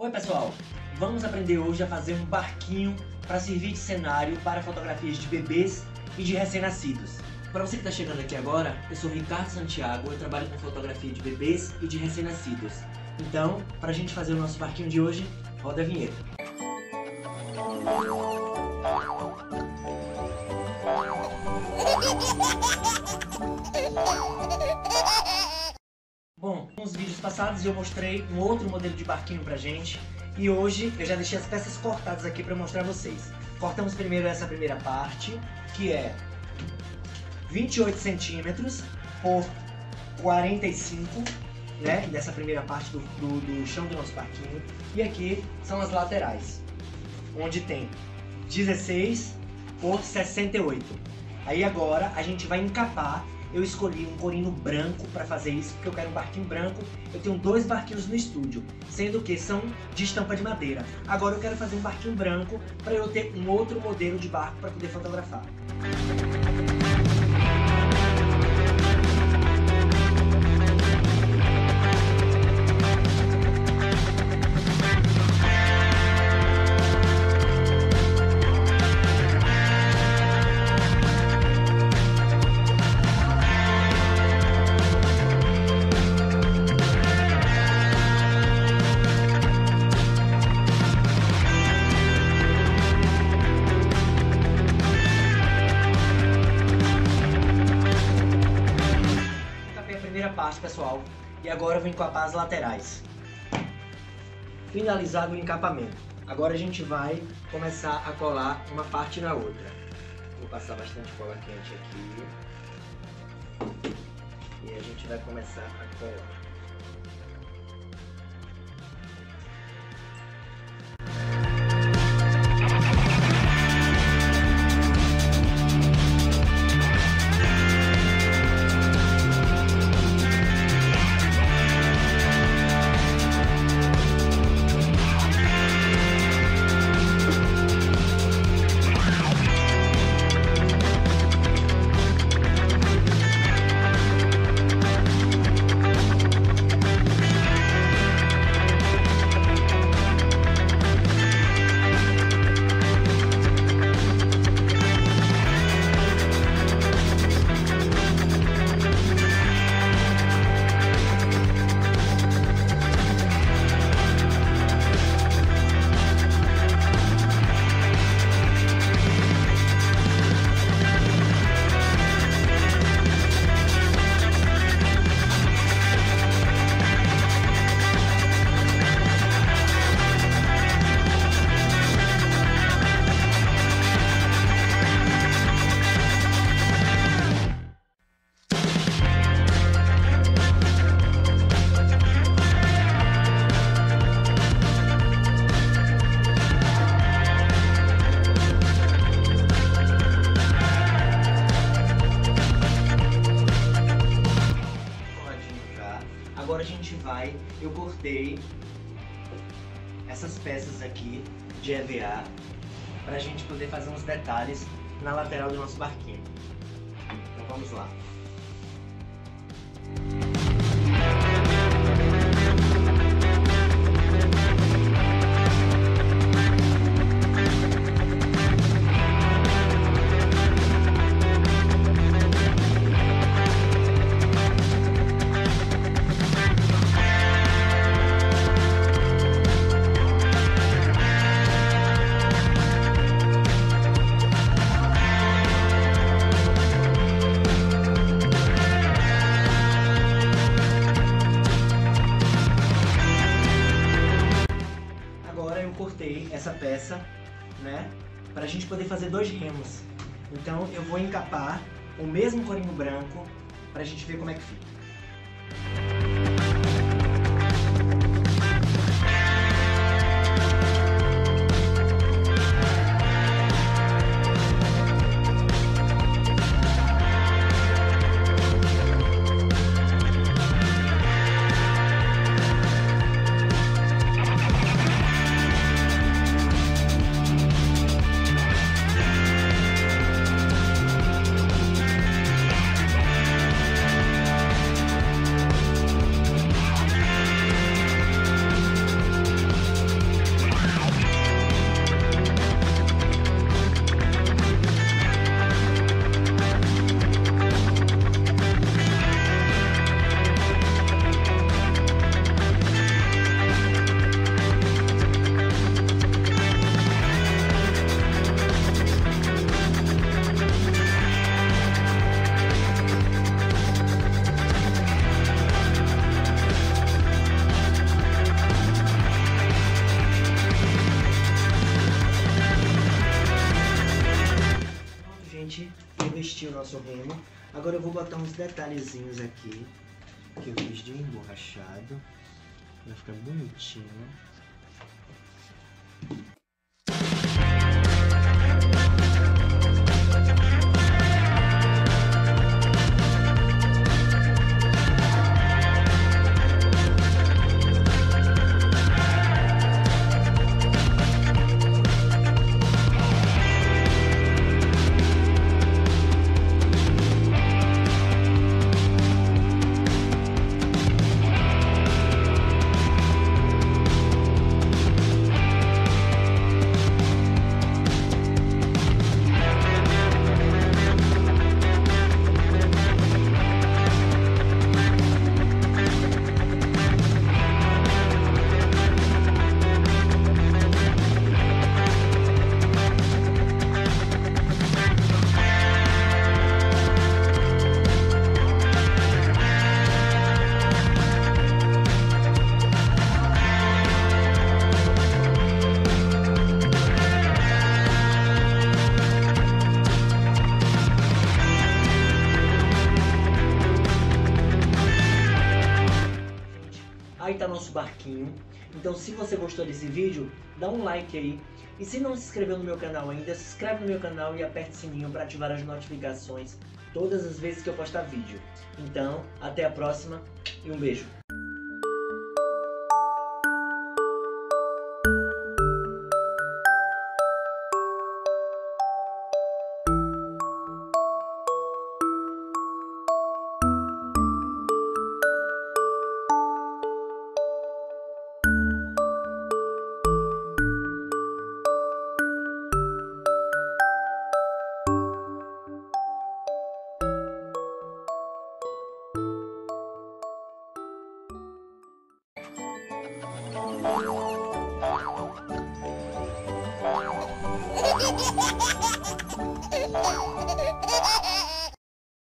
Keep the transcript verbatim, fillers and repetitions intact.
Oi pessoal, vamos aprender hoje a fazer um barquinho para servir de cenário para fotografias de bebês e de recém-nascidos. Para você que está chegando aqui agora, eu sou Ricardo Santiago, eu trabalho com fotografia de bebês e de recém-nascidos. Então, para a gente fazer o nosso barquinho de hoje, roda a vinheta. Bom, nos vídeos passados eu mostrei um outro modelo de barquinho pra gente e hoje eu já deixei as peças cortadas aqui para mostrar a vocês. Cortamos primeiro essa primeira parte, que é vinte e oito centímetros por quarenta e cinco, né, dessa primeira parte do, do, do chão do nosso barquinho. E aqui são as laterais, onde tem dezesseis por sessenta e oito. Aí agora a gente vai encapar. Eu escolhi um corino branco para fazer isso, porque eu quero um barquinho branco. Eu tenho dois barquinhos no estúdio, sendo que são de estampa de madeira. Agora eu quero fazer um barquinho branco para eu ter um outro modelo de barco para poder fotografar. Parte, pessoal, e agora eu vou encapar as laterais. Finalizado o encapamento, agora a gente vai começar a colar uma parte na outra. Vou passar bastante cola quente aqui e a gente vai começar a colar. Agora a gente vai, eu cortei essas peças aqui de E V A para a gente poder fazer uns detalhes na lateral do nosso barquinho. Então vamos lá. Cortei essa peça, né, para a gente poder fazer dois remos. Então eu vou encapar o mesmo corino branco para a gente ver como é que fica. nosso remo. Agora eu vou botar uns detalhezinhos aqui, que eu fiz de emborrachado. Vai ficar bonitinho. Aí tá nosso barquinho. Então se você gostou desse vídeo, dá um like aí. E se não se inscreveu no meu canal ainda, se inscreve no meu canal e aperte o sininho para ativar as notificações todas as vezes que eu postar vídeo. Então, até a próxima e um beijo. Música